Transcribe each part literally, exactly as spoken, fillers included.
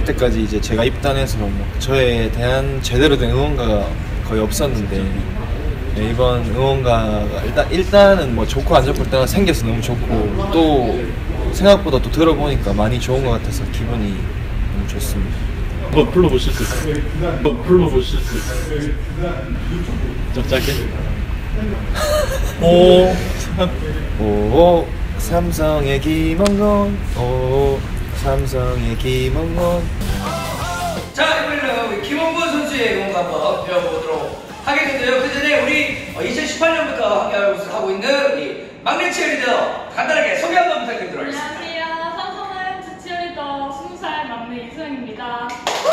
때까지 이제 제가 입단해서 뭐 저에 대한 제대로 된 응원가가 거의 없었는데 네, 이번 응원가가 일단 일단은 뭐 좋고 안 좋고 일단 생겨서 너무 좋고 또 생각보다 또 들어보니까 많이 좋은 것 같아서 기분이 너무 좋습니다. 한번 불러보실 수 있어요? 한번 불러보실 수 있어요? 좀 짧게. 오, 오 삼성의 김홍건, 오 삼성의 김홍건. 자, 이번에는 우리 김홍건 선수의 응원가 한번 배워보도록 하겠는데요. 그 전에 우리 이천십팔 년부터 함께 하고 있는 우리 막내 치어리더 간단하게 소개 한번 부탁드리도록 하겠습니다. 안녕하세요. 삼성은 치어리더 스무 살 막내 이소영입니다.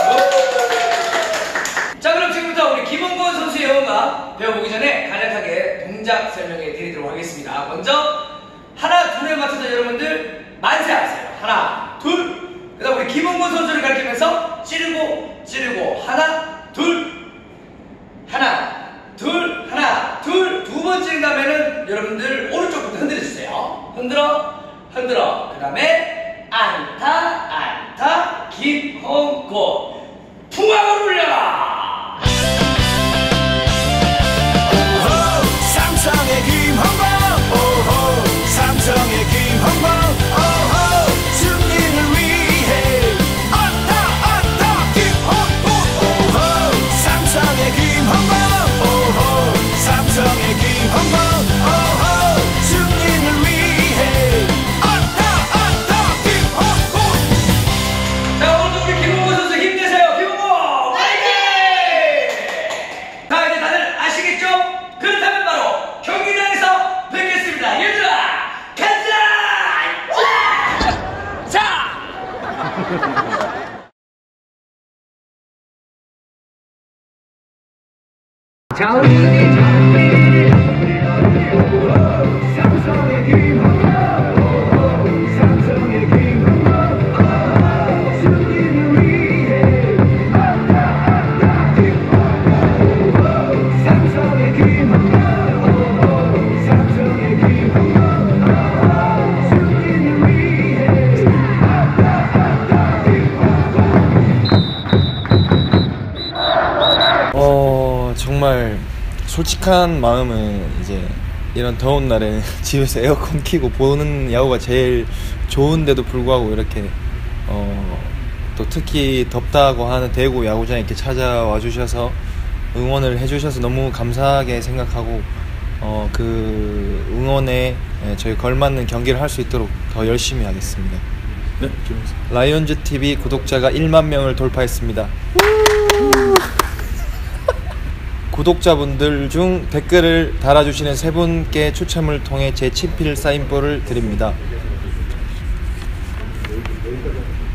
자, 그럼 지금부터 우리 김홍건 선수의 응원가 배워보기 전에 간략하게 동작 설명해 드리도록 하겠습니다. 먼저 하나 둘에 맞춰서 여러분들 만세하세요. 하나 둘. 그 다음 우리 김홍건 선수를 가리키면서 찌르고 찌르고 하나 둘 하나 둘 하나 둘 두 번 찌른 다음에는 여러분들 오른쪽부터 흔들어 주세요. 흔들어 흔들어. 그 다음에 안타 안타 김홍건 풍악을 울려라. 오호 삼성의 김홍건, 오호 삼성의 김홍건, 오호 승리를 위해 안타 안타 김홍건, 오호 삼성의 김홍건, 오호 삼성의 김홍건, 오호 승리를 위해 안타 안타 김홍건. 자, 오늘도 우리 김홍건 선수 힘내세요. 김홍건 화이팅! 자, 이제 다들 아시겠죠? 그렇다면 바로 경기장에서 뵙겠습니다. 얘들아 가자! 자! 자! 자, 우리 삼성의 김홍건, 오호 삼성의 김홍건, 오호 승리를 위해 안타 안타 김홍건, 오호 삼성의 김홍건, 오호 삼성의 김홍건, 오호 승리를 위해 안타 안타 김홍건. 어 정말 솔직한 마음은 이제 이런 더운 날에 집에서 에어컨 켜고 보는 야구가 제일 좋은데도 불구하고 이렇게 어, 또 특히 덥다고 하는 대구 야구장에 이렇게 찾아와 주셔서 응원을 해주셔서 너무 감사하게 생각하고 어, 그 응원에 저희 걸맞는 경기를 할 수 있도록 더 열심히 하겠습니다. 네, 라이온즈 티비 구독자가 일만 명을 돌파했습니다. 구독자분들 중 댓글을 달아주시는 세 분께 추첨을 통해 제 친필 사인볼을 드립니다.